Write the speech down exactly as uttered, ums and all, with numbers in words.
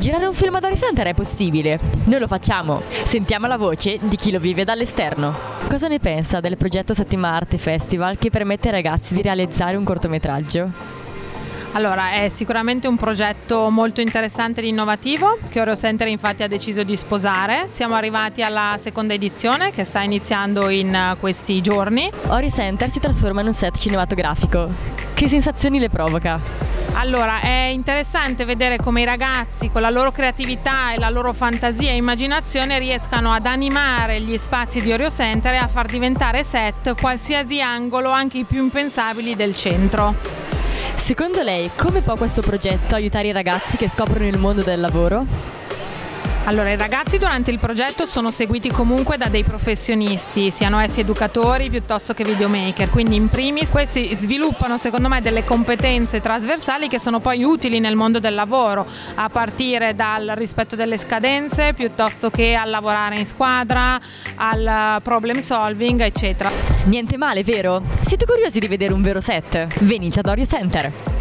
Girare un film ad Audio Center è possibile, noi lo facciamo, sentiamo la voce di chi lo vive dall'esterno. Cosa ne pensa del progetto Settima Arte Festival che permette ai ragazzi di realizzare un cortometraggio? Allora, è sicuramente un progetto molto interessante ed innovativo che Audio Center infatti ha deciso di sposare. Siamo arrivati alla seconda edizione che sta iniziando in questi giorni. Audio Center si trasforma in un set cinematografico. Che sensazioni le provoca? Allora, è interessante vedere come i ragazzi con la loro creatività e la loro fantasia e immaginazione riescano ad animare gli spazi di Audio Center e a far diventare set qualsiasi angolo, anche i più impensabili, del centro. Secondo lei, come può questo progetto aiutare i ragazzi che scoprono il mondo del lavoro? Allora, i ragazzi durante il progetto sono seguiti comunque da dei professionisti, siano essi educatori piuttosto che videomaker, quindi in primis questi sviluppano secondo me delle competenze trasversali che sono poi utili nel mondo del lavoro, a partire dal rispetto delle scadenze piuttosto che al lavorare in squadra, al problem solving, eccetera. Niente male, vero? Siete curiosi di vedere un vero set? Venite ad Audio Center!